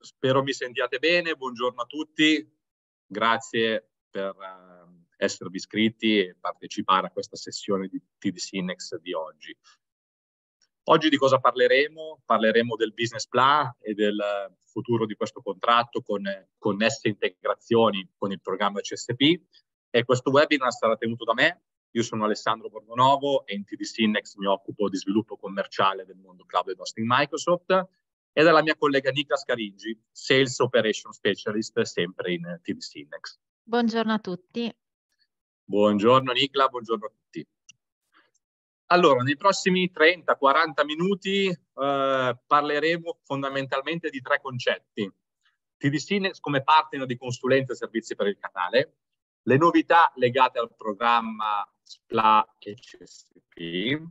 Spero mi sentiate bene, buongiorno a tutti, grazie per esservi iscritti e partecipare a questa sessione di TDC Next di oggi. Oggi di cosa parleremo? Parleremo del business plan e del futuro di questo contratto con connesse integrazioni con il programma CSP, e questo webinar sarà tenuto da me. Io sono Alessandro Borgonovo e in TDC Next mi occupo di sviluppo commerciale del mondo cloud e hosting Microsoft, e dalla mia collega Niklas Caringi, Sales Operation Specialist, sempre in TDC Next. Buongiorno a tutti. Buongiorno Nikla, buongiorno a tutti. Allora, nei prossimi 30-40 minuti parleremo fondamentalmente di tre concetti. TDC Next come partner di consulenza e servizi per il canale, le novità legate al programma SPLA e CSP,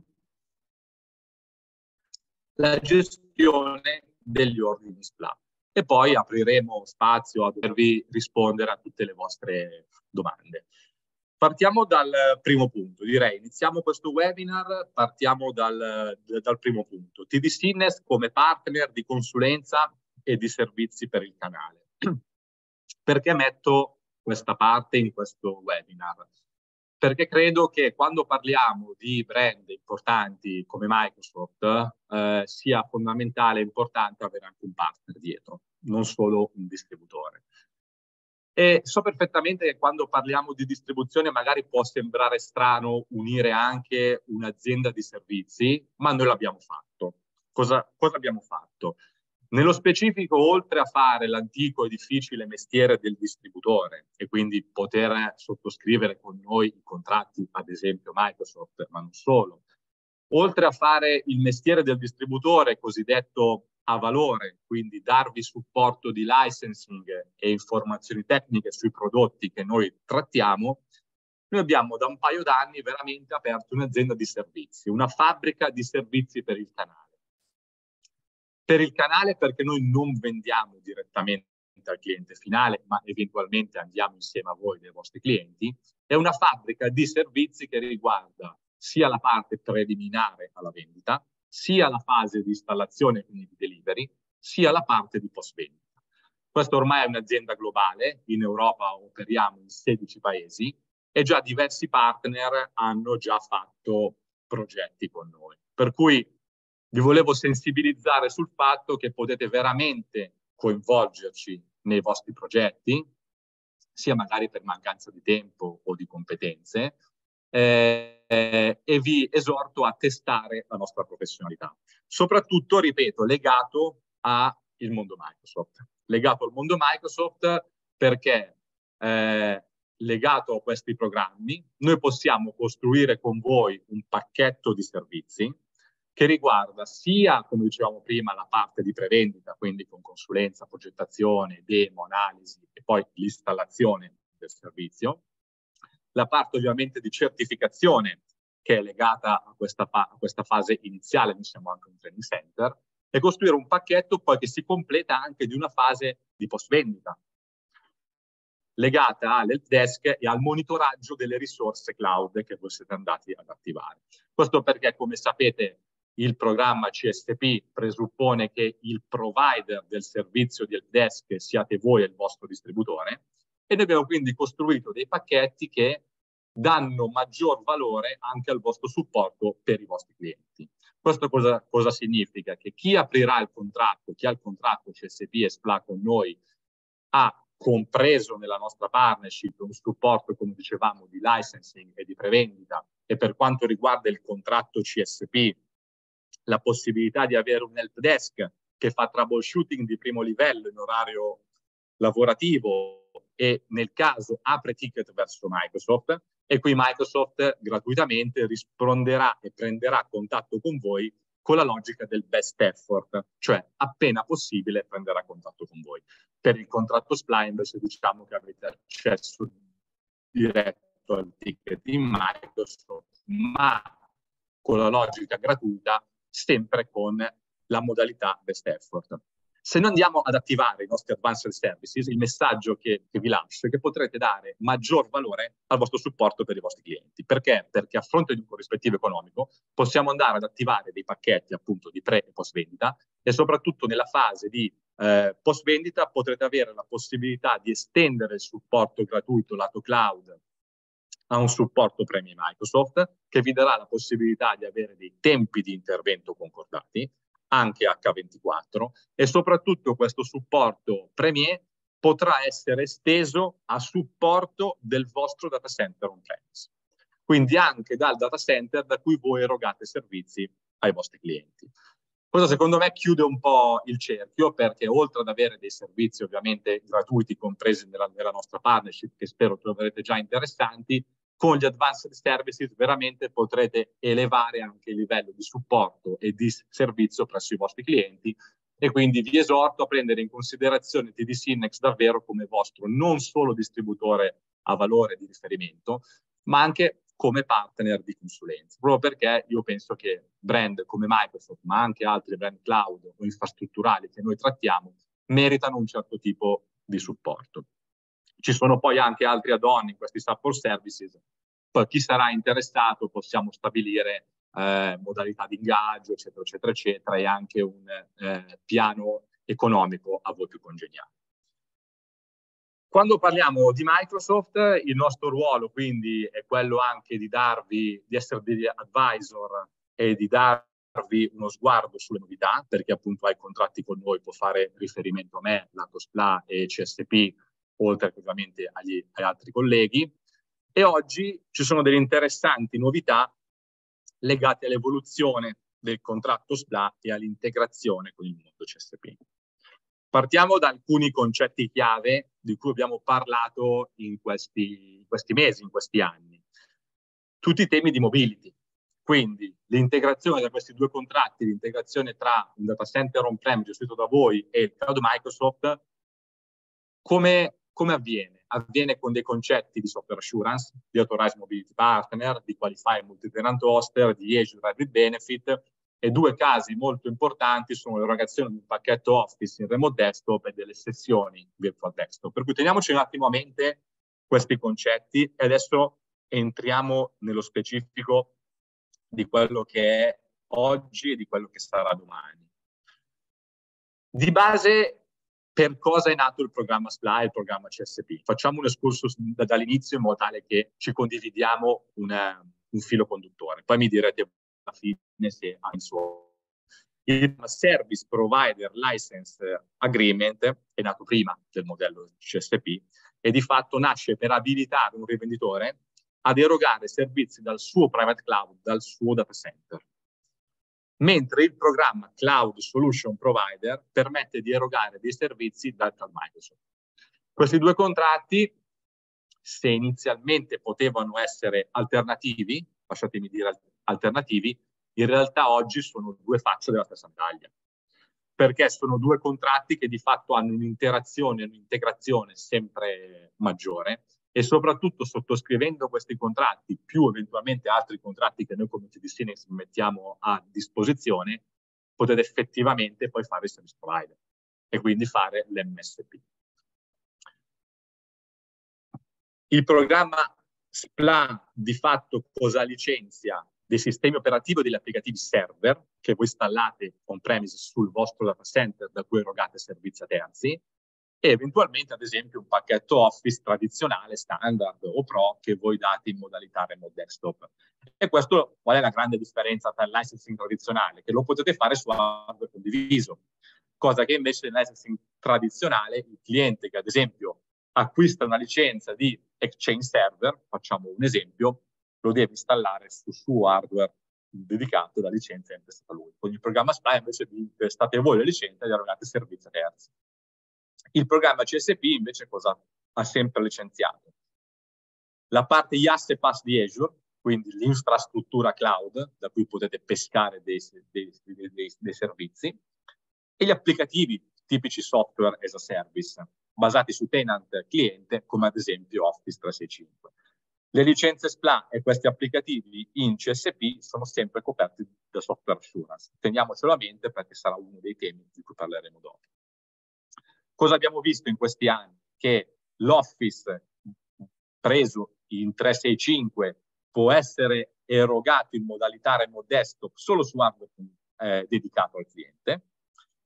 la gestione degli ordini SPLA, e poi apriremo spazio a potervi rispondere a tutte le vostre domande. Partiamo dal primo punto, direi. Iniziamo questo webinar, partiamo dal primo punto. TDC Next come partner di consulenza e di servizi per il canale. Perché metto questa parte in questo webinar? Perché credo che quando parliamo di brand importanti come Microsoft sia fondamentale e importante avere anche un partner dietro, non solo un distributore. E so perfettamente che quando parliamo di distribuzione magari può sembrare strano unire anche un'azienda di servizi, ma noi l'abbiamo fatto. Cosa abbiamo fatto? Nello specifico, oltre a fare l'antico e difficile mestiere del distributore e quindi poter sottoscrivere con noi i contratti, ad esempio Microsoft, ma non solo, oltre a fare il mestiere del distributore cosiddetto a valore, quindi darvi supporto di licensing e informazioni tecniche sui prodotti che noi trattiamo, noi abbiamo da un paio d'anni veramente aperto un'azienda di servizi, una fabbrica di servizi per il canale. Per il canale perché noi non vendiamo direttamente al cliente finale, ma eventualmente andiamo insieme a voi dei vostri clienti. È una fabbrica di servizi che riguarda sia la parte preliminare alla vendita, sia la fase di installazione, quindi di delivery, sia la parte di post vendita. Questa ormai è un'azienda globale, in Europa operiamo in 16 paesi e già diversi partner hanno già fatto progetti con noi. Per cui vi volevo sensibilizzare sul fatto che potete veramente coinvolgerci nei vostri progetti, sia magari per mancanza di tempo o di competenze, e vi esorto a testare la nostra professionalità. Soprattutto, ripeto, legato al mondo Microsoft. Legato al mondo Microsoft perché legato a questi programmi noi possiamo costruire con voi un pacchetto di servizi che riguarda sia, come dicevamo prima, la parte di prevendita, quindi con consulenza, progettazione, demo, analisi e poi l'installazione del servizio, la parte ovviamente di certificazione che è legata a questa fase iniziale, noi siamo anche un training center, e costruire un pacchetto poi che si completa anche di una fase di post vendita legata all'help desk e al monitoraggio delle risorse cloud che voi siete andati ad attivare. Questo perché, come sapete, il programma CSP presuppone che il provider del servizio di help desk siate voi e il vostro distributore, e noi abbiamo quindi costruito dei pacchetti che danno maggior valore anche al vostro supporto per i vostri clienti. Questo cosa significa? Che chi aprirà il contratto, chi ha il contratto CSP e SPLA con noi, ha compreso nella nostra partnership un supporto, come dicevamo, di licensing e di prevendita, e per quanto riguarda il contratto CSP, la possibilità di avere un help desk che fa troubleshooting di primo livello in orario lavorativo e nel caso apre ticket verso Microsoft, e qui Microsoft gratuitamente risponderà e prenderà contatto con voi con la logica del best effort, cioè appena possibile prenderà contatto con voi. Per il contratto SPLA invece diciamo che avete accesso diretto al ticket in Microsoft, ma con la logica gratuita, sempre con la modalità best effort. Se noi andiamo ad attivare i nostri advanced services, il messaggio che vi lascio è che potrete dare maggior valore al vostro supporto per i vostri clienti. Perché? Perché a fronte di un corrispettivo economico possiamo andare ad attivare dei pacchetti appunto di pre e post vendita, e soprattutto nella fase di Post vendita potrete avere la possibilità di estendere il supporto gratuito lato cloud a un supporto premium Microsoft, che vi darà la possibilità di avere dei tempi di intervento concordati, anche H24, e soprattutto questo supporto Premier potrà essere esteso a supporto del vostro data center on-premise. Quindi anche dal data center da cui voi erogate servizi ai vostri clienti. Questo secondo me chiude un po' il cerchio, perché oltre ad avere dei servizi ovviamente gratuiti compresi nella nostra partnership, che spero troverete già interessanti, con gli advanced services veramente potrete elevare anche il livello di supporto e di servizio presso i vostri clienti, e quindi vi esorto a prendere in considerazione TD SYNNEX davvero come vostro non solo distributore a valore di riferimento, ma anche come partner di consulenza, proprio perché io penso che brand come Microsoft, ma anche altri brand cloud o infrastrutturali che noi trattiamo, meritano un certo tipo di supporto. Ci sono poi anche altri add-on in questi support services. Per chi sarà interessato possiamo stabilire modalità di ingaggio, eccetera, eccetera, eccetera, e anche un piano economico a voi più congeniale. Quando parliamo di Microsoft, il nostro ruolo quindi è quello anche di essere degli advisor e di darvi uno sguardo sulle novità, perché appunto ai contratti con noi può fare riferimento a me, lato SPLA e CSP, oltre che ovviamente agli altri colleghi. E oggi ci sono delle interessanti novità legate all'evoluzione del contratto SPLA e all'integrazione con il mondo CSP. Partiamo da alcuni concetti chiave di cui abbiamo parlato in questi mesi, in questi anni. Tutti i temi di mobility. Quindi l'integrazione da questi due contratti, l'integrazione tra un data center on-prem gestito da voi e il cloud Microsoft, come avviene? Avviene con dei concetti di software assurance, di authorized mobility partner, di qualified multi-tenant hoster, di Azure Hybrid Benefit, e due casi molto importanti sono l'erogazione di un pacchetto Office in remote desktop e delle sessioni virtual desktop. Per cui teniamoci un attimo a mente questi concetti e adesso entriamo nello specifico di quello che è oggi e di quello che sarà domani. Di base, per cosa è nato il programma SPLA e il programma CSP? Facciamo un excursus dall'inizio in modo tale che ci condividiamo un filo conduttore. Poi mi direte alla fine se ha il suo. Il Service Provider License Agreement è nato prima del modello CSP e di fatto nasce per abilitare un rivenditore ad erogare servizi dal suo private cloud, dal suo data center. Mentre il programma Cloud Solution Provider permette di erogare dei servizi dal cloud Microsoft. Questi due contratti, se inizialmente potevano essere alternativi, lasciatemi dire alternativi, in realtà oggi sono due facce della stessa medaglia, perché sono due contratti che di fatto hanno un'interazione, un'integrazione sempre maggiore, e soprattutto sottoscrivendo questi contratti più eventualmente altri contratti che noi come TD SYNNEX mettiamo a disposizione, potete effettivamente poi fare il service provider e quindi fare l'MSP. Il programma SPLA di fatto cosa licenzia? Dei sistemi operativi o degli applicativi server che voi installate on-premise sul vostro data center da cui erogate servizi a terzi, e eventualmente ad esempio un pacchetto Office tradizionale, standard o Pro che voi date in modalità remote desktop. E questo qual è la grande differenza tra il licensing tradizionale? Che lo potete fare su hardware condiviso, cosa che invece nel licensing tradizionale il cliente che ad esempio acquista una licenza di Exchange Server, facciamo un esempio, lo deve installare sul suo hardware dedicato, la licenza è intestata a lui. Con il programma SPLA invece vi intestate voi le licenze e gli erogate servizi a terzi. Il programma CSP invece cosa ha sempre licenziato? La parte IaaS e PaaS di Azure, quindi l'infrastruttura cloud da cui potete pescare dei servizi, e gli applicativi tipici software as a service, basati su tenant cliente, come ad esempio Office 365. Le licenze SPLA e questi applicativi in CSP sono sempre coperti da software assurance. Teniamocelo a mente perché sarà uno dei temi di cui parleremo dopo. Cosa abbiamo visto in questi anni? Che l'Office preso in 365 può essere erogato in modalità remote desktop solo su hardware dedicato al cliente.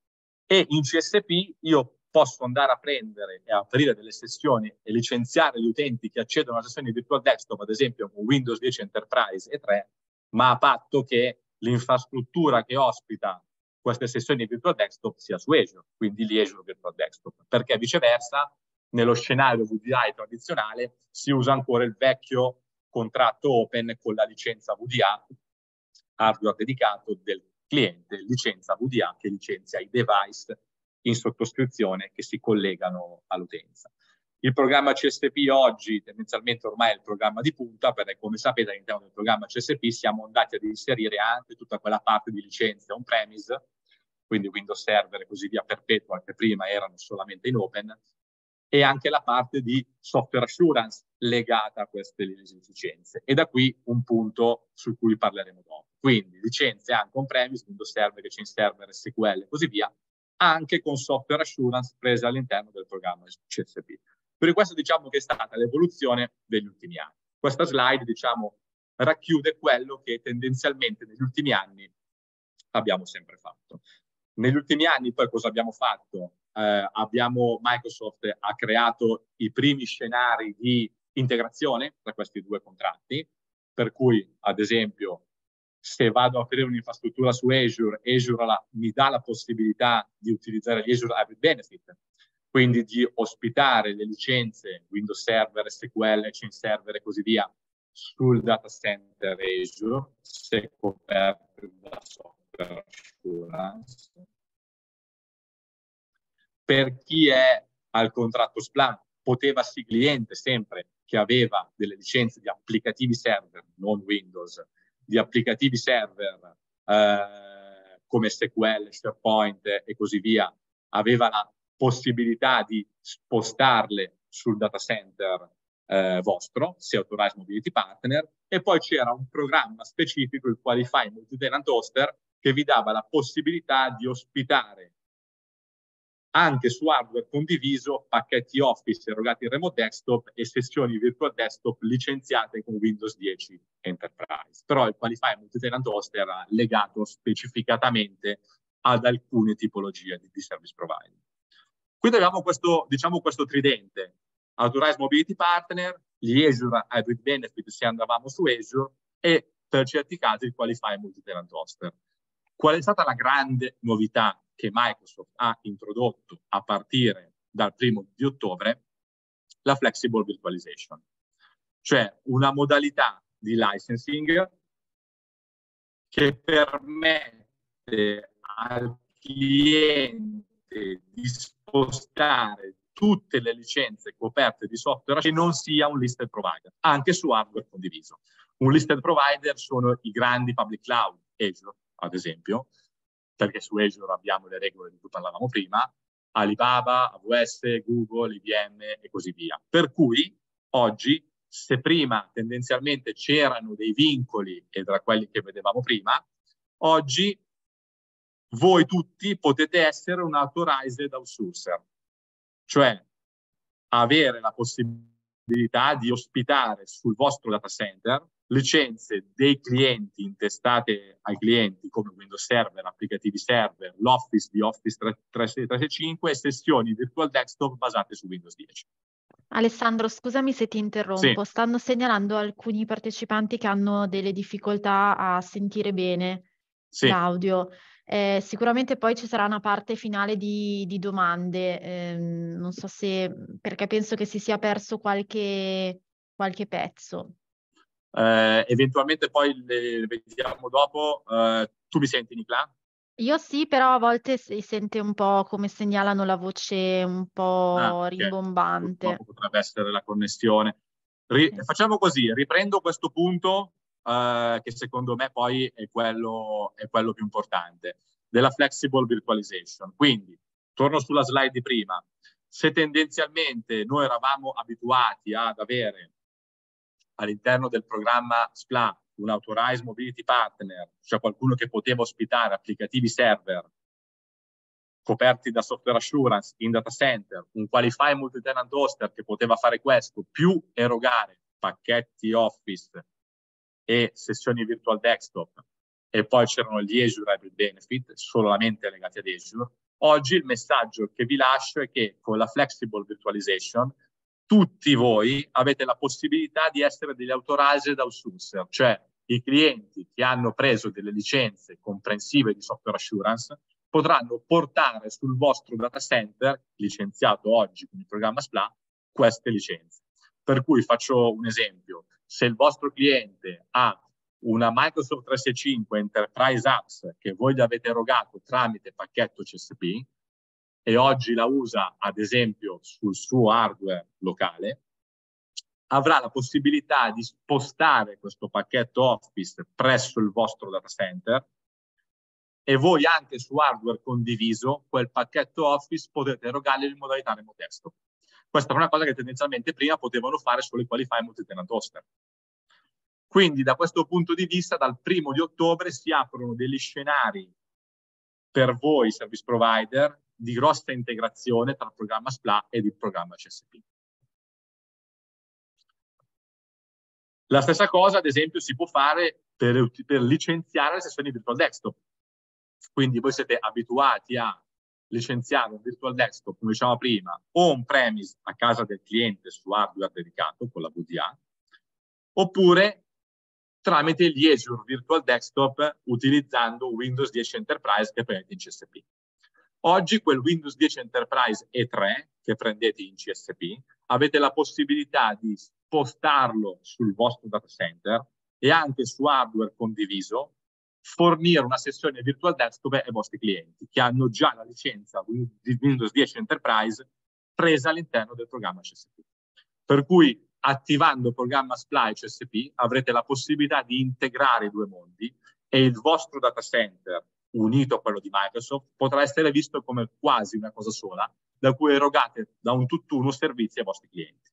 E in CSP io posso andare a prendere e aprire delle sessioni e licenziare gli utenti che accedono alla sessione di Virtual Desktop, ad esempio con Windows 10 Enterprise e 3, ma a patto che l'infrastruttura che ospita queste sessioni di Virtual Desktop sia su Azure, quindi di Azure Virtual Desktop, perché viceversa nello scenario VDI tradizionale si usa ancora il vecchio contratto open con la licenza VDA, hardware dedicato del cliente, licenza VDA che licenzia i device in sottoscrizione che si collegano all'utenza. Il programma CSP oggi tendenzialmente ormai è il programma di punta, perché come sapete all'interno del programma CSP siamo andati ad inserire anche tutta quella parte di licenze on-premise, quindi Windows Server e così via perpetua, che prima erano solamente in open, e anche la parte di software assurance legata a queste licenze. E da qui un punto su cui parleremo dopo. Quindi licenze anche on-premise, Windows Server, Exchange Server, SQL e così via, anche con software assurance prese all'interno del programma CSP. Per questo diciamo che è stata l'evoluzione degli ultimi anni. Questa slide, diciamo, racchiude quello che tendenzialmente negli ultimi anni abbiamo sempre fatto. Negli ultimi anni poi cosa abbiamo fatto? Microsoft ha creato i primi scenari di integrazione tra questi due contratti, per cui ad esempio se vado a aprire un'infrastruttura su Azure, mi dà la possibilità di utilizzare gli Azure Hybrid Benefit, quindi di ospitare le licenze Windows Server, SQL, Exchange Server e così via sul data center Azure, se coperto da software assurance. Per chi è al contratto SPLA, poteva sì cliente sempre che aveva delle licenze di applicativi server, non Windows, di applicativi server come SQL, SharePoint e così via, aveva la possibilità di spostarle sul data center vostro, se Authorized Mobility Partner, e poi c'era un programma specifico, il Qualify Multi-Tenant Hoster, che vi dava la possibilità di ospitare anche su hardware condiviso pacchetti Office erogati in remote desktop e sessioni virtual desktop licenziate con Windows 10 Enterprise. Però il Qualify Multi-Tenant Hoster era legato specificatamente ad alcune tipologie di service provider. Quindi abbiamo questo, diciamo, questo tridente: Authorized Mobility Partner, gli Azure Hybrid Benefit se andavamo su Azure e per certi casi il Qualify Multi-Tenant Hoster. Qual è stata la grande novità che Microsoft ha introdotto a partire dal 1° di ottobre? La Flexible Virtualization, cioè una modalità di licensing che permette al cliente di spostare tutte le licenze coperte di software che non sia un listed provider, anche su hardware condiviso. Un listed provider sono i grandi public cloud, Azure ad esempio, perché su Azure abbiamo le regole di cui parlavamo prima, Alibaba, AWS, Google, IBM e così via. Per cui oggi, se prima tendenzialmente c'erano dei vincoli, e tra quelli che vedevamo prima, oggi voi tutti potete essere un authorized outsourcer, cioè avere la possibilità di ospitare sul vostro data center licenze dei clienti intestate ai clienti come Windows Server, applicativi server, l'Office di Office 365 e sessioni virtual desktop basate su Windows 10. Alessandro, scusami se ti interrompo. Sì. Stanno segnalando alcuni partecipanti che hanno delle difficoltà a sentire bene l'audio. Sicuramente poi ci sarà una parte finale di domande. Non so se, perché penso che si sia perso qualche pezzo. Eventualmente poi le vediamo dopo. Tu mi senti, Nicla? Io sì, però a volte si sente un po' come segnalano la voce un po' rimbombante. Purtroppo potrebbe essere la connessione. Facciamo così, riprendo questo punto che secondo me poi è quello più importante, della flexible virtualization. Quindi, torno sulla slide di prima. Se tendenzialmente noi eravamo abituati ad avere all'interno del programma SPLA un Authorized Mobility Partner, cioè qualcuno che poteva ospitare applicativi server coperti da software assurance in data center, un Qualify Multi-Tenant Hoster che poteva fare questo, più erogare pacchetti Office e sessioni virtual desktop, e poi c'erano gli Azure Hybrid Benefit solamente legati ad Azure. Oggi il messaggio che vi lascio è che con la Flexible Virtualization tutti voi avete la possibilità di essere degli authorized outsourcer, cioè i clienti che hanno preso delle licenze comprensive di software assurance potranno portare sul vostro data center, licenziato oggi con il programma SPLA, queste licenze. Per cui faccio un esempio: se il vostro cliente ha una Microsoft 365 Enterprise Apps che voi gli avete erogato tramite pacchetto CSP e oggi la usa ad esempio sul suo hardware locale, avrà la possibilità di spostare questo pacchetto Office presso il vostro data center e voi anche su hardware condiviso quel pacchetto Office potete erogarlo in modalità remote desktop. Questa è una cosa che tendenzialmente prima potevano fare solo i Qualify multi-tenant hoster. Quindi da questo punto di vista dal 1° di ottobre si aprono degli scenari per voi service provider di grossa integrazione tra il programma SPLA ed il programma CSP. La stessa cosa, ad esempio, si può fare per licenziare le sessioni virtual desktop. Quindi voi siete abituati a licenziare un virtual desktop, come dicevamo prima, o on-premise a casa del cliente su hardware dedicato con la VDA, oppure tramite gli Azure Virtual Desktop utilizzando Windows 10 Enterprise che prendete in CSP. Oggi quel Windows 10 Enterprise E3 che prendete in CSP avete la possibilità di spostarlo sul vostro data center e anche su hardware condiviso fornire una sessione virtual desktop ai vostri clienti che hanno già la licenza di Windows 10 Enterprise presa all'interno del programma CSP. Per cui attivando il programma SPLA e CSP avrete la possibilità di integrare i due mondi e il vostro data center unito a quello di Microsoft potrà essere visto come quasi una cosa sola da cui erogate da un tutt'uno servizi ai vostri clienti.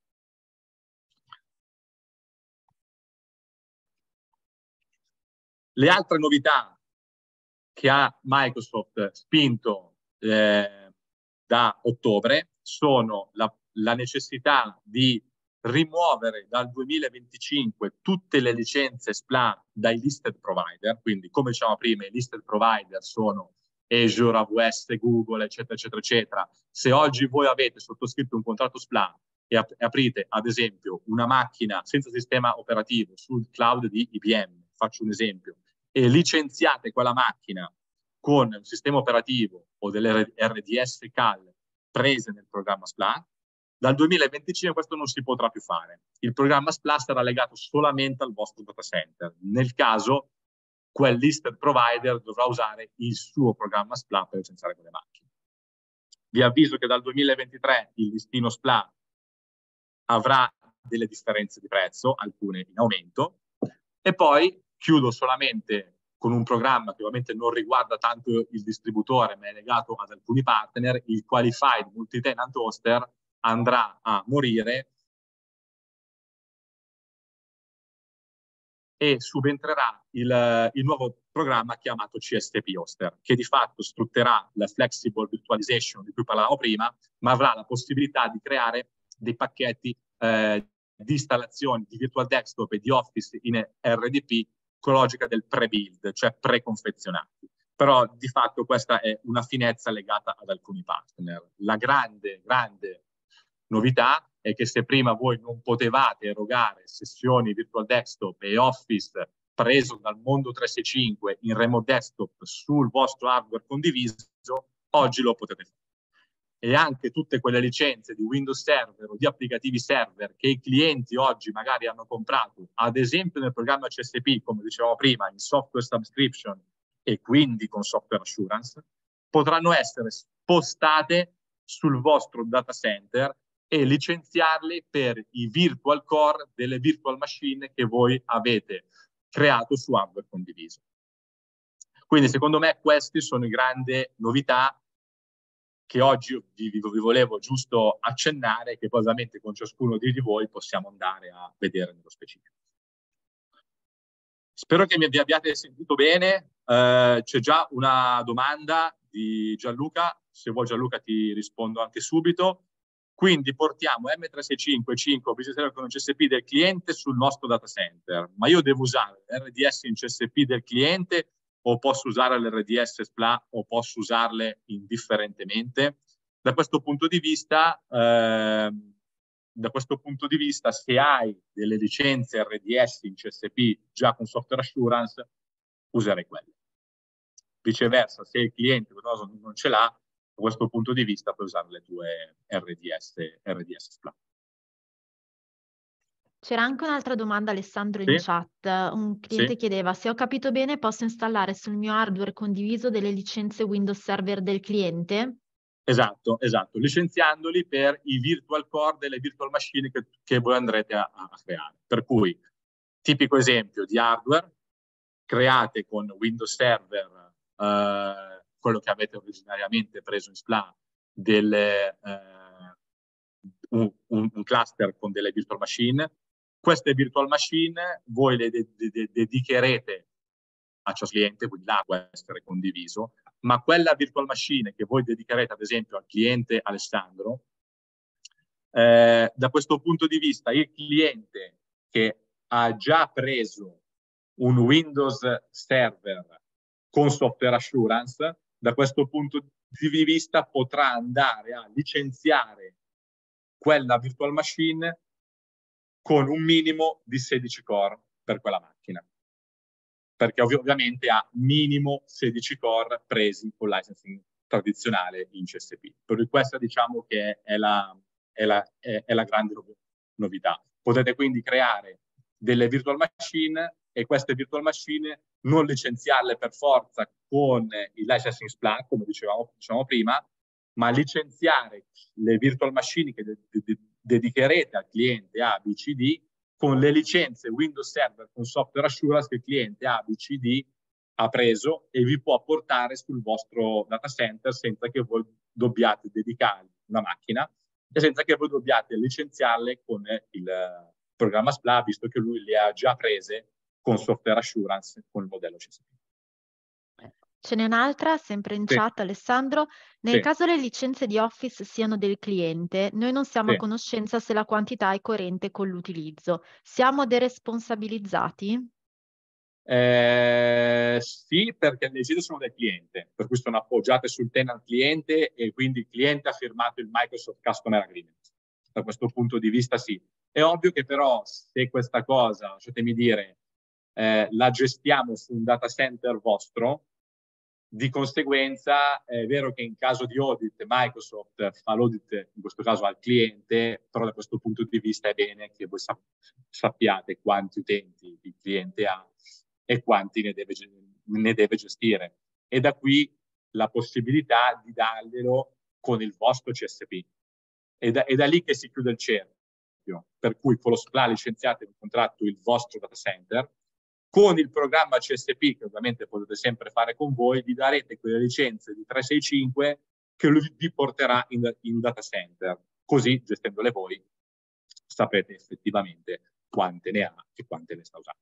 Le altre novità che ha Microsoft spinto da ottobre sono la necessità di rimuovere dal 2025 tutte le licenze SPLA dai listed provider, quindi come dicevamo prima i listed provider sono Azure, AWS, Google, eccetera, eccetera, eccetera. Se oggi voi avete sottoscritto un contratto SPLA e aprite ad esempio una macchina senza sistema operativo sul cloud di IBM, faccio un esempio, e licenziate quella macchina con un sistema operativo o delle RDS CAL prese nel programma SPLA, dal 2025 questo non si potrà più fare. Il programma SPLA sarà legato solamente al vostro data center. Nel caso, quel listed provider dovrà usare il suo programma SPLA per licenziare quelle macchine. Vi avviso che dal 2023 il listino SPLA avrà delle differenze di prezzo, alcune in aumento, e poi chiudo solamente con un programma che ovviamente non riguarda tanto il distributore, ma è legato ad alcuni partner. Il Qualified Multi-Tenant Hoster andrà a morire e subentrerà il nuovo programma chiamato CSP Hoster, che di fatto sfrutterà la Flexible Virtualization di cui parlavamo prima, ma avrà la possibilità di creare dei pacchetti di installazione di Virtual Desktop e di Office in RDP con logica del pre-build, cioè preconfezionati. Però di fatto questa è una finezza legata ad alcuni partner. La grande novità è che se prima voi non potevate erogare sessioni Virtual Desktop e Office preso dal mondo 365 in remote desktop sul vostro hardware condiviso, oggi lo potete fare. E anche tutte quelle licenze di Windows Server o di applicativi server che i clienti oggi magari hanno comprato, ad esempio nel programma CSP, come dicevamo prima, in software subscription e quindi con software assurance, potranno essere spostate sul vostro data center e licenziarli per i virtual core delle virtual machine che voi avete creato su hardware condiviso. Quindi secondo me queste sono le grandi novità che oggi vi volevo giusto accennare, che poi ovviamente con ciascuno di voi possiamo andare a vedere nello specifico. Spero che mi abbiate sentito bene. C'è già una domanda di Gianluca. Se vuoi Gianluca ti rispondo anche subito. Quindi portiamo M365 5 Business Server con CSP del cliente sul nostro data center, ma io devo usare RDS in CSP del cliente o posso usare l'RDS SPLA o posso usarle indifferentemente? Da questo punto di vista, se hai delle licenze RDS in CSP già con Software Assurance, userei quelle. Viceversa, se il cliente non ce l'ha, da questo punto di vista puoi usare le tue RDS SPLA. C'era anche un'altra domanda, Alessandro, in chat. Un cliente chiedeva: se ho capito bene, posso installare sul mio hardware condiviso delle licenze Windows Server del cliente? Esatto. Licenziandoli per i virtual core delle virtual machine che voi andrete a creare. Per cui, tipico esempio di hardware, create con Windows Server, quello che avete originariamente preso in SPLA, un cluster con delle virtual machine. Queste virtual machine voi le dedicherete a ciò cliente, quindi là può essere condiviso, ma quella virtual machine che voi dedicherete ad esempio al cliente Alessandro, da questo punto di vista il cliente che ha già preso un Windows Server con Software Assurance, da questo punto di vista potrà andare a licenziare quella virtual machine con un minimo di 16 core per quella macchina, perché ovviamente ha minimo 16 core presi con licensing tradizionale in CSP. Per cui questa diciamo che è la grande novità. Potete quindi creare delle virtual machine e queste virtual machine non licenziarle per forza con il licensing SPLA, come dicevamo prima, ma licenziare le virtual machine che dedicherete al cliente ABCD con le licenze Windows Server con Software Assurance che il cliente ABCD ha preso e vi può portare sul vostro data center senza che voi dobbiate dedicare una macchina e senza che voi dobbiate licenziarle con il programma SPLA, visto che lui le ha già prese con Software Assurance con il modello CSP. Ce n'è un'altra, sempre in chat, Alessandro. Nel caso le licenze di Office siano del cliente, noi non siamo a conoscenza se la quantità è coerente con l'utilizzo. Siamo deresponsabilizzati? Sì, perché le licenze sono del cliente, per cui sono appoggiate sul tenant cliente e quindi il cliente ha firmato il Microsoft Customer Agreement. Da questo punto di vista sì. È ovvio che però se questa cosa, lasciatemi dire, la gestiamo su un data center vostro, di conseguenza è vero che in caso di audit Microsoft fa l'audit in questo caso al cliente, però da questo punto di vista è bene che voi sappiate quanti utenti il cliente ha e quanti ne deve gestire. E da qui la possibilità di darglielo con il vostro CSP. È da lì che si chiude il cerchio, per cui con lo SPLA licenziate in contratto il vostro data center, con il programma CSP, che ovviamente potete sempre fare con voi, vi darete quelle licenze di 365 che lui vi porterà in data center. Così, gestendole voi, saprete effettivamente quante ne ha e quante ne sta usando.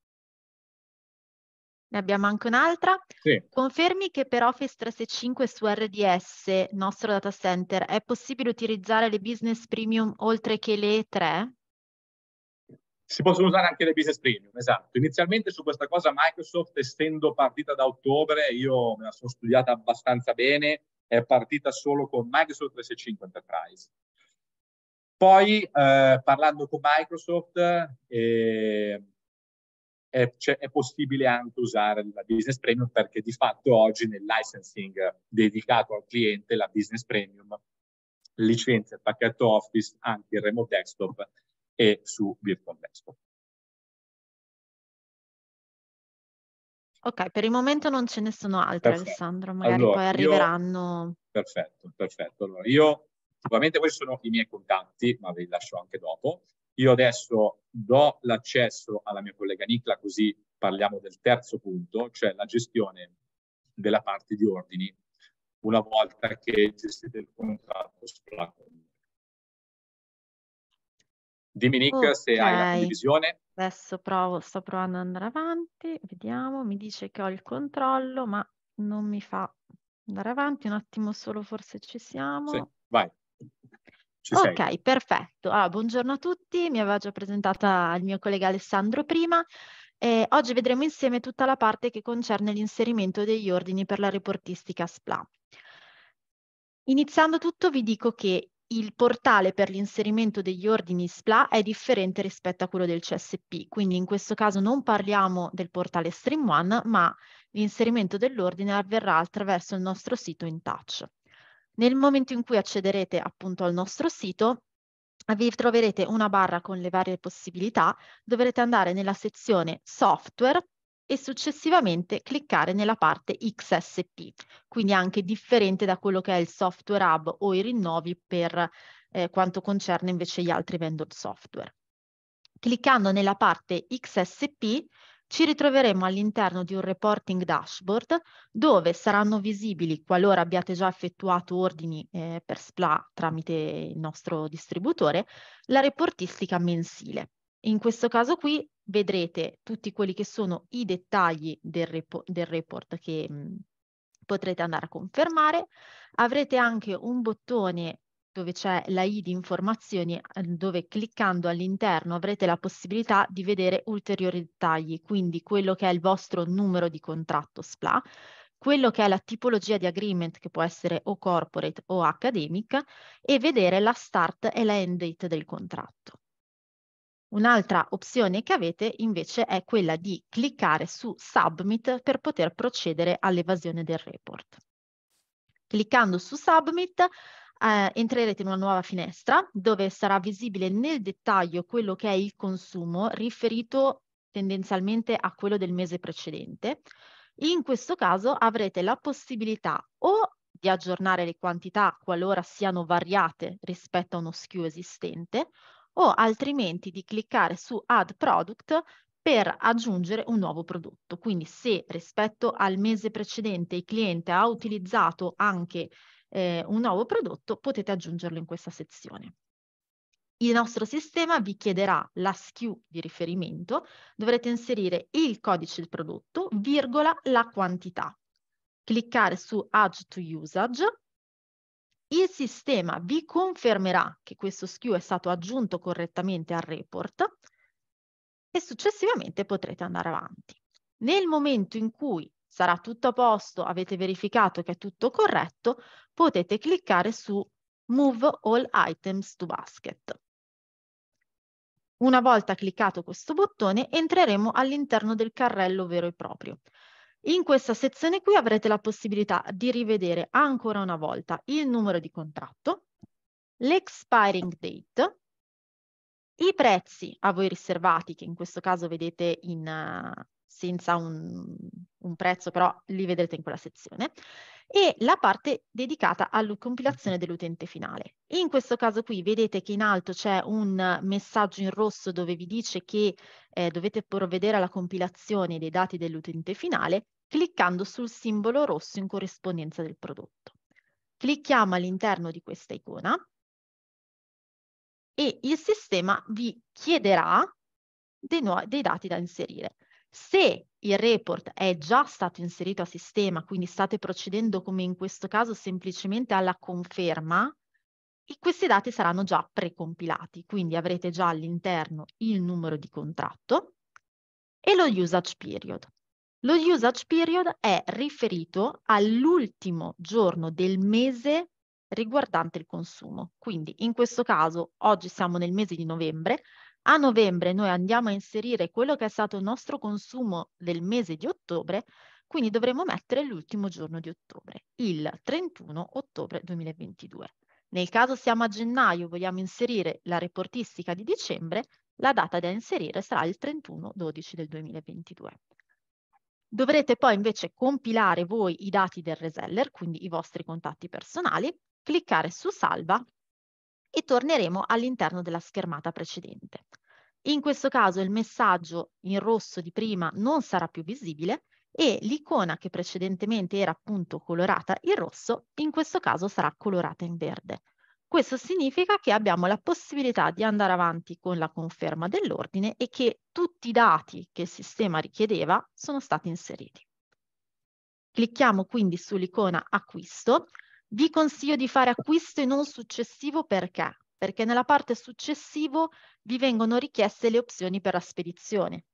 Ne abbiamo anche un'altra. Confermi che per Office 365 su RDS, nostro data center, è possibile utilizzare le Business Premium oltre che le 3? Si possono usare anche le Business Premium, esatto. Inizialmente su questa cosa Microsoft, essendo partita da ottobre, io me la sono studiata abbastanza bene, è partita solo con Microsoft 365 Enterprise. Poi, parlando con Microsoft, è possibile anche usare la Business Premium perché di fatto oggi nel licensing dedicato al cliente la Business Premium licenzia il pacchetto Office anche il Remote Desktop e su Virtual Desktop. Ok, per il momento non ce ne sono altre, Alessandro, magari allora, poi arriveranno. Perfetto. Allora, io sicuramente questi sono i miei contatti, ma ve li lascio anche dopo. Io adesso do l'accesso alla mia collega Nicla, così parliamo del terzo punto, cioè la gestione della parte di ordini una volta che gestite il contratto SPLA. Dimmi Nick se hai la condivisione. Adesso sto provando ad andare avanti, vediamo, mi dice che ho il controllo, ma non mi fa andare avanti, un attimo solo, forse ci siamo. Sì, vai. Ok, perfetto. Buongiorno a tutti, mi aveva già presentata il mio collega Alessandro prima. Oggi vedremo insieme tutta la parte che concerne l'inserimento degli ordini per la reportistica SPLA. Iniziando tutto vi dico che il portale per l'inserimento degli ordini SPLA è differente rispetto a quello del CSP, quindi in questo caso non parliamo del portale StreamOne, ma l'inserimento dell'ordine avverrà attraverso il nostro sito InTouch. Nel momento in cui accederete appunto al nostro sito, vi troverete una barra con le varie possibilità, dovrete andare nella sezione Software e successivamente cliccare nella parte XSP, quindi anche differente da quello che è il Software Hub o i rinnovi per quanto concerne invece gli altri vendor software. Cliccando nella parte XSP ci ritroveremo all'interno di un reporting dashboard dove saranno visibili, qualora abbiate già effettuato ordini per SPLA tramite il nostro distributore, la reportistica mensile. In questo caso qui vedrete tutti quelli che sono i dettagli del report che potrete andare a confermare. Avrete anche un bottone dove c'è la I di informazioni, dove cliccando all'interno avrete la possibilità di vedere ulteriori dettagli, quindi quello che è il vostro numero di contratto SPLA, quello che è la tipologia di agreement che può essere o corporate o academic e vedere la start e la end date del contratto. Un'altra opzione che avete invece è quella di cliccare su Submit per poter procedere all'evasione del report. Cliccando su Submit entrerete in una nuova finestra dove sarà visibile nel dettaglio quello che è il consumo riferito tendenzialmente a quello del mese precedente. In questo caso avrete la possibilità o di aggiornare le quantità qualora siano variate rispetto a uno SKU esistente o altrimenti di cliccare su Add Product per aggiungere un nuovo prodotto. Quindi se rispetto al mese precedente il cliente ha utilizzato anche un nuovo prodotto, potete aggiungerlo in questa sezione. Il nostro sistema vi chiederà la SKU di riferimento, dovrete inserire il codice del prodotto, virgola, la quantità. Cliccare su Add to Usage. Il sistema vi confermerà che questo SKU è stato aggiunto correttamente al report e successivamente potrete andare avanti. Nel momento in cui sarà tutto a posto, avete verificato che è tutto corretto, potete cliccare su Move All Items to Basket. Una volta cliccato questo bottone, entreremo all'interno del carrello vero e proprio. In questa sezione qui avrete la possibilità di rivedere ancora una volta il numero di contratto, l'expiring date, i prezzi a voi riservati, che in questo caso vedete senza un prezzo, però li vedrete in quella sezione, e la parte dedicata alla compilazione dell'utente finale. In questo caso qui vedete che in alto c'è un messaggio in rosso dove vi dice che dovete provvedere alla compilazione dei dati dell'utente finale, cliccando sul simbolo rosso in corrispondenza del prodotto. Clicchiamo all'interno di questa icona e il sistema vi chiederà dei dati da inserire. Se il report è già stato inserito a sistema, quindi state procedendo come in questo caso semplicemente alla conferma, questi dati saranno già precompilati, quindi avrete già all'interno il numero di contratto e lo usage period. Lo usage period è riferito all'ultimo giorno del mese riguardante il consumo. Quindi in questo caso oggi siamo nel mese di novembre, a novembre noi andiamo a inserire quello che è stato il nostro consumo del mese di ottobre, quindi dovremo mettere l'ultimo giorno di ottobre, il 31 ottobre 2022. Nel caso siamo a gennaio e vogliamo inserire la reportistica di dicembre, la data da inserire sarà il 31/12 del 2022. Dovrete poi invece compilare voi i dati del reseller, quindi i vostri contatti personali, cliccare su Salva e torneremo all'interno della schermata precedente. In questo caso il messaggio in rosso di prima non sarà più visibile e l'icona che precedentemente era appunto colorata in rosso, in questo caso sarà colorata in verde. Questo significa che abbiamo la possibilità di andare avanti con la conferma dell'ordine e che tutti i dati che il sistema richiedeva sono stati inseriti. Clicchiamo quindi sull'icona acquisto. Vi consiglio di fare acquisto e non successivo perché? Perché nella parte successivo vi vengono richieste le opzioni per la spedizione.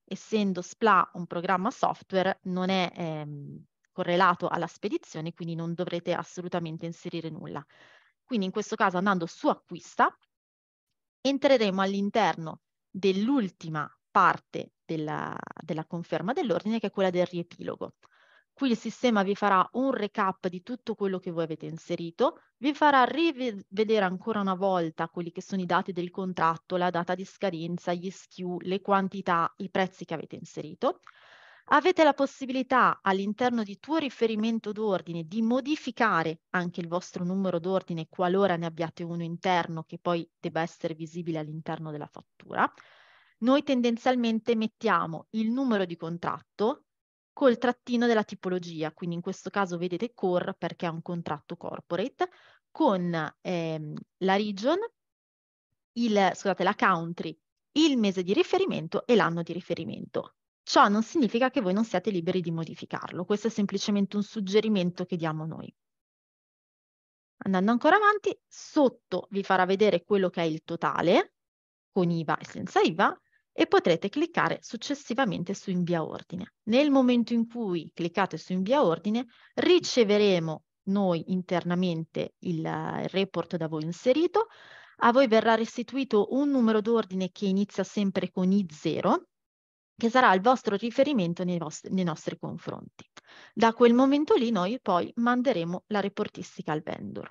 essendo SPLA un programma software, non è correlato alla spedizione, quindi non dovrete assolutamente inserire nulla. Quindi in questo caso, andando su acquista, entreremo all'interno dell'ultima parte della conferma dell'ordine, che è quella del riepilogo. Qui il sistema vi farà un recap di tutto quello che voi avete inserito, vi farà rivedere ancora una volta quelli che sono i dati del contratto, la data di scadenza, gli SKU, le quantità, i prezzi che avete inserito. Avete la possibilità all'interno di tuo riferimento d'ordine di modificare anche il vostro numero d'ordine qualora ne abbiate uno interno che poi debba essere visibile all'interno della fattura. Noi tendenzialmente mettiamo il numero di contratto col trattino della tipologia, quindi in questo caso vedete core perché è un contratto corporate, con la region, la country, il mese di riferimento e l'anno di riferimento. Ciò non significa che voi non siate liberi di modificarlo, questo è semplicemente un suggerimento che diamo noi. Andando ancora avanti, sotto vi farà vedere quello che è il totale, con IVA e senza IVA, e potrete cliccare successivamente su invia ordine. Nel momento in cui cliccate su invia ordine, riceveremo noi internamente il report da voi inserito, a voi verrà restituito un numero d'ordine che inizia sempre con I0, che sarà il vostro riferimento nei nostri confronti. Da quel momento lì noi poi manderemo la reportistica al vendor.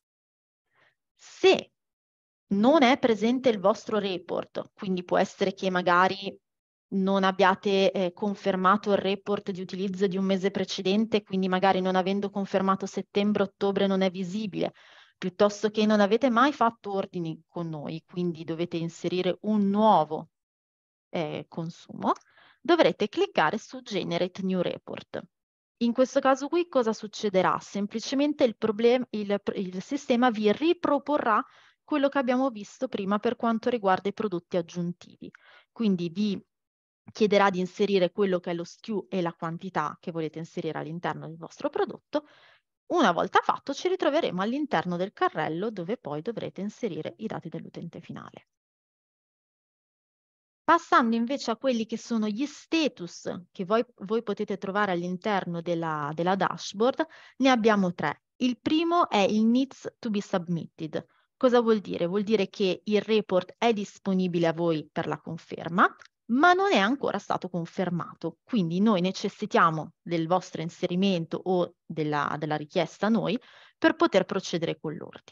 Se non è presente il vostro report, quindi può essere che magari non abbiate confermato il report di utilizzo di un mese precedente, quindi magari non avendo confermato settembre-ottobre non è visibile, piuttosto che non avete mai fatto ordini con noi, quindi dovete inserire un nuovo consumo, dovrete cliccare su Generate New Report. In questo caso qui cosa succederà? Semplicemente il sistema vi riproporrà quello che abbiamo visto prima per quanto riguarda i prodotti aggiuntivi. Quindi vi chiederà di inserire quello che è lo SKU e la quantità che volete inserire all'interno del vostro prodotto. Una volta fatto ci ritroveremo all'interno del carrello dove poi dovrete inserire i dati dell'utente finale. Passando invece a quelli che sono gli status che voi potete trovare all'interno della dashboard, ne abbiamo tre. Il primo è il needs to be submitted. Cosa vuol dire? Vuol dire che il report è disponibile a voi per la conferma, ma non è ancora stato confermato. Quindi noi necessitiamo del vostro inserimento o della richiesta a noi per poter procedere con l'ordine.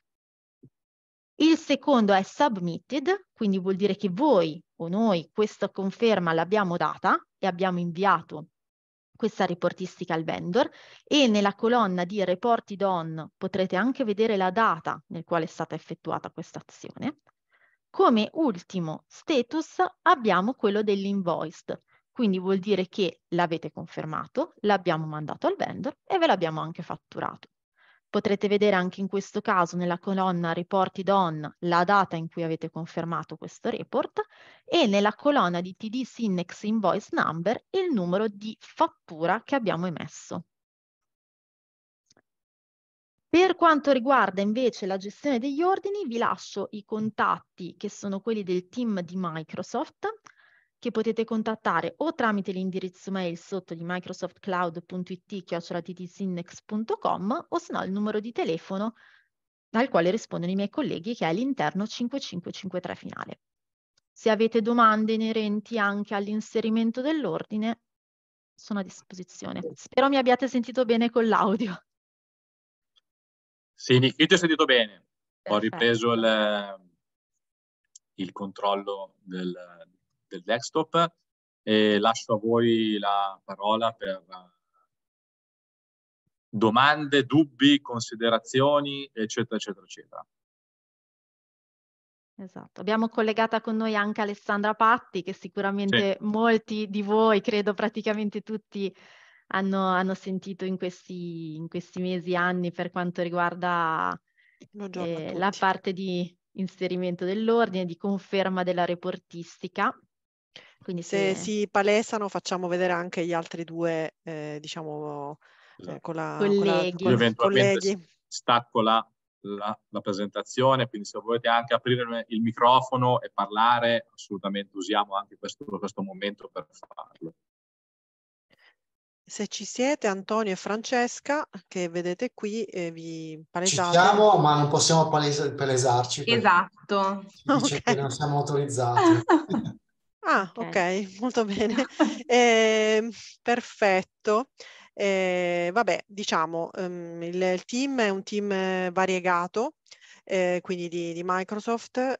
Il secondo è submitted, quindi vuol dire che voi o noi questa conferma l'abbiamo data e abbiamo inviato questa reportistica al vendor, e nella colonna di reported on potrete anche vedere la data nel quale è stata effettuata questa azione. Come ultimo status abbiamo quello dell'invoiced, quindi vuol dire che l'avete confermato, l'abbiamo mandato al vendor e ve l'abbiamo anche fatturato. Potrete vedere anche in questo caso nella colonna Reported On la data in cui avete confermato questo report e nella colonna di TD Synnex Invoice Number il numero di fattura che abbiamo emesso. Per quanto riguarda invece la gestione degli ordini, vi lascio i contatti che sono quelli del team di Microsoft, che potete contattare o tramite l'indirizzo mail sotto di microsoftcloud.it@ttsinnex.com o se no il numero di telefono al quale rispondono i miei colleghi, che è all'interno 5553 finale. Se avete domande inerenti anche all'inserimento dell'ordine, sono a disposizione. Spero mi abbiate sentito bene con l'audio. Sì, Nick, io ti ho sentito bene. Perfetto. Ho ripreso il controllo del desktop e lascio a voi la parola per domande, dubbi, considerazioni, eccetera, eccetera, eccetera. Esatto. Abbiamo collegata con noi anche Alessandra Patti, che sicuramente sì, molti di voi, credo praticamente tutti, hanno sentito in questi mesi, anni, per quanto riguarda la parte di inserimento dell'ordine, di conferma della reportistica. Quindi se si palesano, facciamo vedere anche gli altri due, diciamo, colleghi. Io eventualmente stacco la la presentazione, quindi se volete anche aprire il microfono e parlare, assolutamente usiamo anche questo momento per farlo. Se ci siete, Antonio e Francesca, che vedete qui, vi Ci palesate. siamo, ma non possiamo palesarci perché Esatto. ci dice che non siamo autorizzati. Ah, ok, molto bene. Perfetto. Vabbè, diciamo, il team è un team variegato, quindi di Microsoft.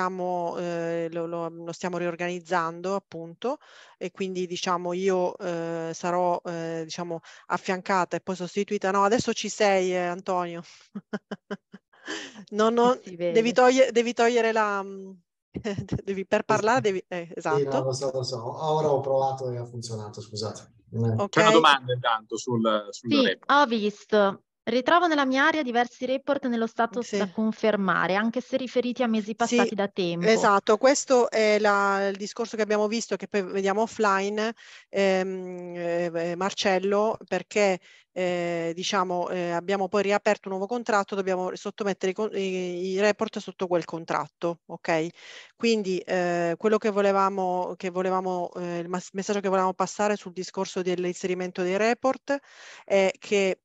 Lo stiamo riorganizzando, appunto, e quindi diciamo io sarò diciamo affiancata e poi sostituita. No, adesso ci sei, Antonio. Si Devi vede. devi togliere la... per parlare devi... Sì, esatto. no, lo so. Ora ho provato e ha funzionato, scusate. Ok. C'è una domanda intanto sul Sì, report. ho visto. Ritrovo nella mia area diversi report nello status Sì. da confermare, anche se riferiti a mesi passati Sì, da tempo. esatto, questo è il discorso che abbiamo visto, che poi vediamo offline, Marcello, perché diciamo, abbiamo poi riaperto un nuovo contratto, dobbiamo sottomettere i report sotto quel contratto, ok? Quindi quello che volevamo il messaggio che volevamo passare sul discorso dell'inserimento dei report è che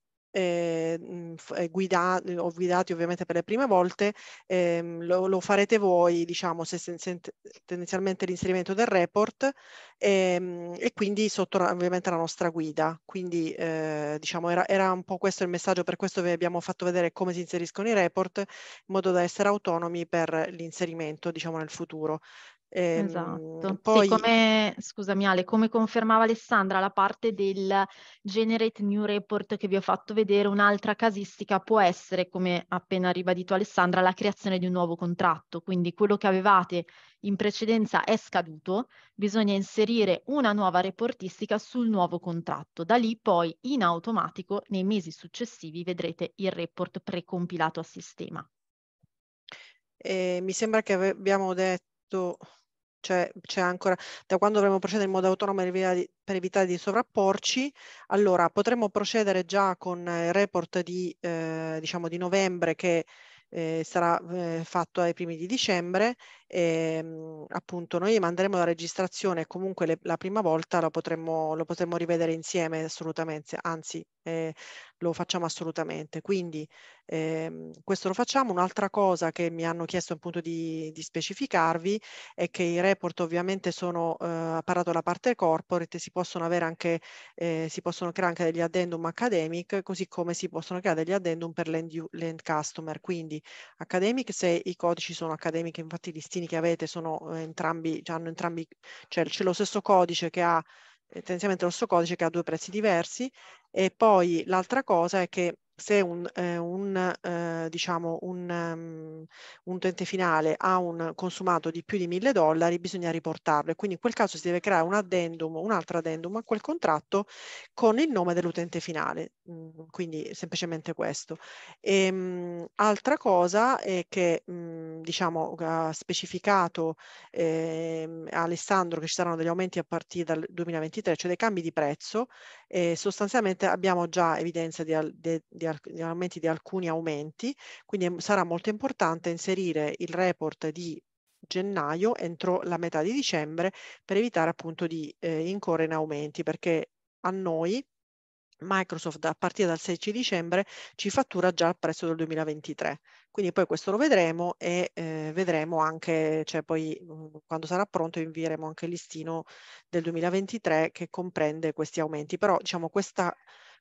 ho guidati ovviamente per le prime volte, lo farete voi, diciamo, tendenzialmente l'inserimento del report, e quindi sotto ovviamente la nostra guida. Quindi diciamo era un po' questo il messaggio, per questo vi abbiamo fatto vedere come si inseriscono i report, in modo da essere autonomi per l'inserimento, diciamo, nel futuro. Esatto. Poi, Sì, scusami Ale, come confermava Alessandra, la parte del Generate New Report che vi ho fatto vedere, un'altra casistica può essere, come appena ribadito Alessandra, la creazione di un nuovo contratto. Quindi quello che avevate in precedenza è scaduto, bisogna inserire una nuova reportistica sul nuovo contratto. Da lì poi in automatico nei mesi successivi vedrete il report precompilato a sistema. mi sembra che abbiamo detto... c'è ancora, da quando dovremo procedere in modo autonomo per evitare di sovrapporci. Allora, potremmo procedere già con il report diciamo di novembre, che sarà fatto ai primi di dicembre. Appunto, noi manderemo la registrazione e comunque la prima volta lo potremmo rivedere insieme assolutamente, anzi lo facciamo assolutamente. Quindi questo lo facciamo. Un'altra cosa che mi hanno chiesto appunto di specificarvi è che i report ovviamente sono, ha parlato la parte corporate, si possono avere anche, si possono creare anche degli addendum academic, così come si possono creare degli addendum per l'end customer. Quindi academic, se i codici sono academic, infatti i listini che avete sono hanno entrambi, cioè c'è lo stesso codice che ha, tendenzialmente lo stesso codice che ha due prezzi diversi. E poi l'altra cosa è che se diciamo un utente finale ha un consumato di più di $1.000, bisogna riportarlo, e quindi in quel caso si deve creare un altro addendum a quel contratto con il nome dell'utente finale. Quindi semplicemente questo. Altra cosa è che diciamo ha specificato Alessandro che ci saranno degli aumenti a partire dal 2023, cioè dei cambi di prezzo. Sostanzialmente abbiamo già evidenza di aumenti, di alcuni aumenti, quindi sarà molto importante inserire il report di gennaio entro la metà di dicembre, per evitare appunto di incorrere in aumenti, perché a noi Microsoft a partire dal 16 dicembre ci fattura già il prezzo del 2023. Quindi poi questo lo vedremo, e vedremo anche, cioè poi quando sarà pronto invieremo anche il listino del 2023 che comprende questi aumenti. Però diciamo questa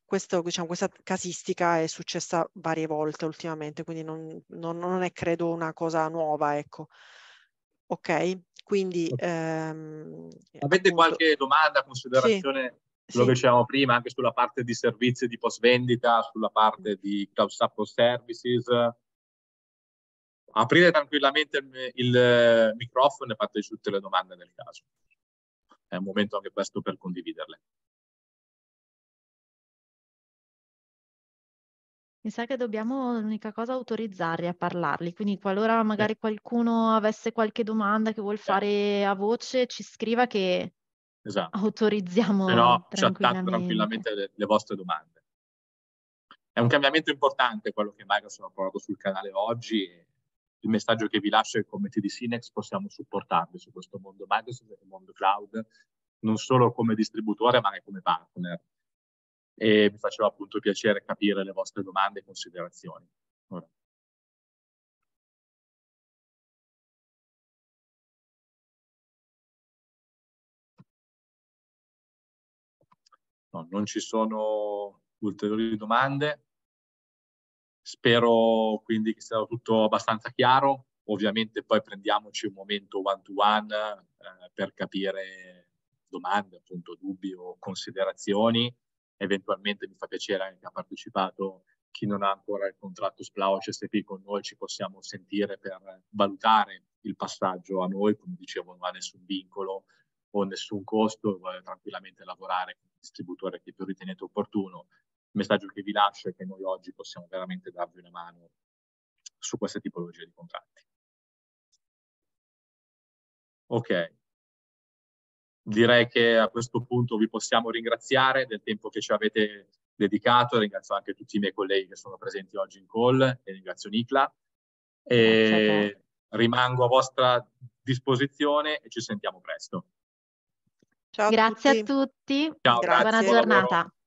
casistica è successa varie volte ultimamente, quindi non è credo una cosa nuova, ecco. Ok? Quindi Avete appunto, qualche domanda, sì, considerazione? Quello che sì. dicevamo prima, anche sulla parte di servizi di post-vendita, sulla parte di cloud support services? Aprite tranquillamente il microfono e fate tutte le domande nel caso. È un momento anche questo per condividerle. Mi sa che dobbiamo, l'unica cosa, autorizzarli a parlarli, quindi qualora magari qualcuno avesse qualche domanda che vuol fare a voce, ci scriva che Esatto. Se autorizziamo no, chattate tranquillamente. tranquillamente le vostre domande. È un cambiamento importante quello che Microsoft ha provato sul canale oggi. Il messaggio che vi lascio è che come TD SYNNEX possiamo supportarvi su questo mondo Microsoft e mondo cloud, non solo come distributore ma anche come partner. E mi faceva appunto piacere capire le vostre domande e considerazioni. Ora. No, non ci sono ulteriori domande. Spero quindi che sia tutto abbastanza chiaro. Ovviamente poi prendiamoci un momento one-to-one per capire domande, appunto dubbi o considerazioni. Eventualmente mi fa piacere anche che ha partecipato chi non ha ancora il contratto SPLA o CSP con noi, ci possiamo sentire per valutare il passaggio a noi. Come dicevo, non ha nessun vincolo o nessun costo, vuole tranquillamente lavorare con il distributore che più ritenete opportuno. Il messaggio che vi lascio è che noi oggi possiamo veramente darvi una mano su queste tipologie di contratti. Ok. Direi che a questo punto vi possiamo ringraziare del tempo che ci avete dedicato. Ringrazio anche tutti i miei colleghi che sono presenti oggi in call e ringrazio Nicla. E rimango a vostra disposizione e ci sentiamo presto. Ciao Grazie a tutti. a tutti. Ciao, Buona grazie. giornata.